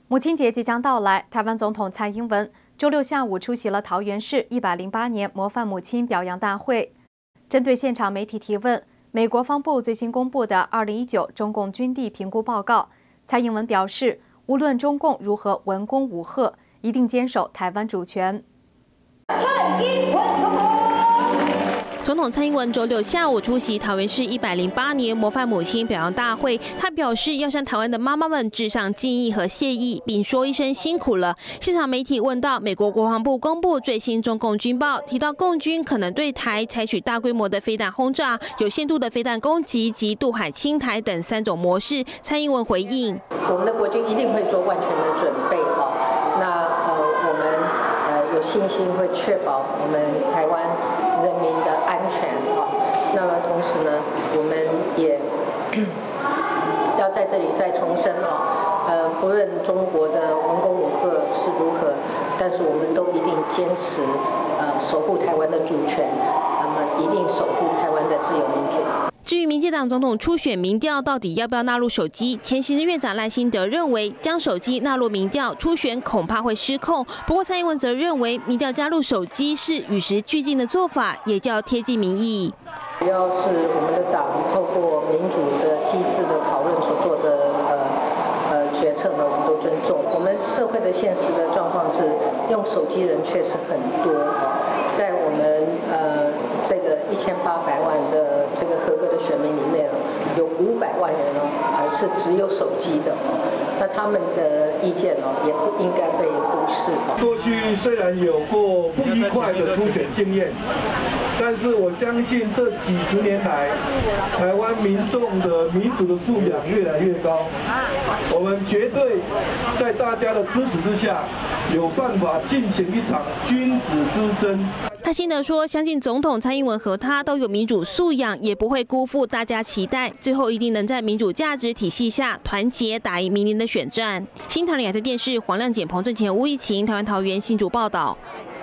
母亲节即将到来，台湾总统蔡英文周六下午出席了桃园市108年模范母亲表扬大会。针对现场媒体提问，美国防部最新公布的2019中共军力评估报告，蔡英文表示，无论中共如何文攻武吓，一定坚守台湾主权。 蔡英文总统蔡英文周六下午出席桃园市108年模范母亲表扬大会，他表示要向台湾的妈妈们致上敬意和谢意，并说一声辛苦了。现场媒体问到美国国防部公布最新中共军报，提到共军可能对台采取大规模的飞弹轰炸、有限度的飞弹攻击及渡海侵台等3种模式。蔡英文回应： 我们的国军一定会做万全的准备那我们有信心会确保我们台湾人民的安全那么同时呢，我们也要在这里再重申不论中国的文攻武吓是如何，但是我们都一定坚持守护台湾的主权，那么一定守护台湾的自由民主。 至于民进党总统初选民调到底要不要纳入手机，前行政院长赖清德认为将手机纳入民调，初选恐怕会失控。不过蔡英文则认为民调加入手机是与时俱进的做法，也较贴近民意。 只要是我们的党透过民主的机制的讨论所做的决策呢，我们都尊重。我们社会的现实的状况是，用手机人确实很多在我们这个1800万的这个合格的选民里面有500万人是只有手机的那他们的意见也不应该被忽视过去虽然有过不愉快的初选经验，但是我相信这几十年来，台湾民众的民主的素养越来越高，我们绝对在大家的支持之下，有办法进行一场君子之争。 他心得说，相信总统蔡英文和他都有民主素养，也不会辜负大家期待，最后一定能在民主价值体系下团结打赢明年的选战。新唐人亚太电视黄亮简、彭正前、吴以晴，台湾桃园新竹报道。